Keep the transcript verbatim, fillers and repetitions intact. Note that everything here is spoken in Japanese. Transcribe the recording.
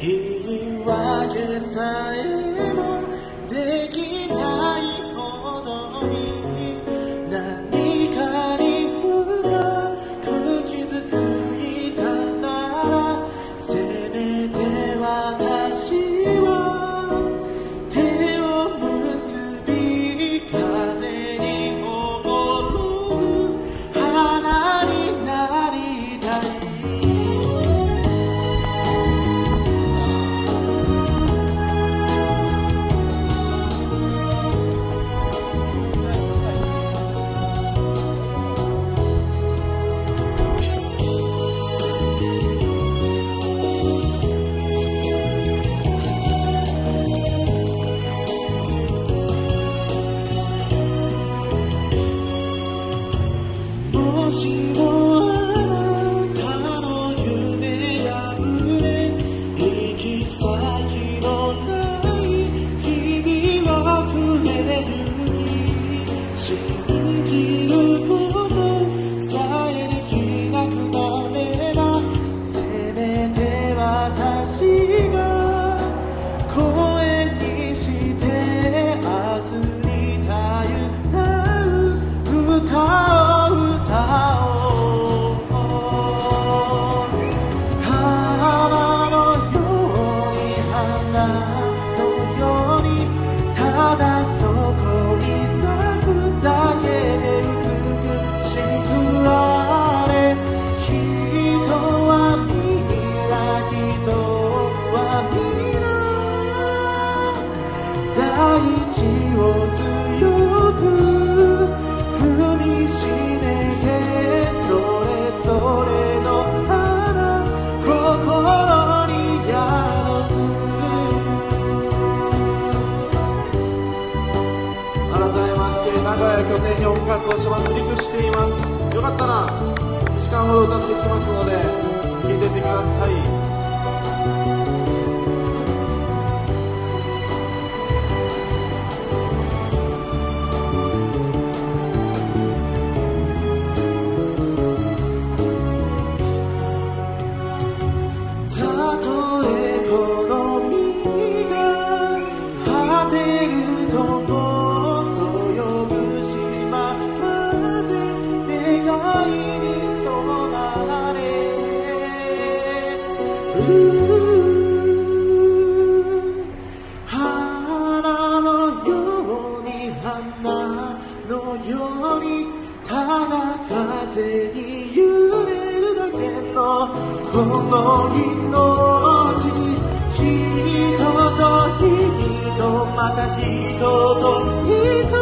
言い訳さえもできないほどに何かに深く傷ついたならせめて私は手を結び風にほころぶ花になりたいもしもあなたの夢破れ行き先のない日々はくれる日信じることさえできなくなればせめて私が声にして明日にたゆたう歌を花のように花のようにただそこに咲くだけで美しくあれ人は皆人は皆大地を強く踏みしめてそれぞれの花心に宿す改めまして名古屋拠点に音楽活動しますリクしています。よかったら時間ほど歌っていきますので聴いていってください。花のように花のようにただ風に揺れるだけのこの命人と人また人と人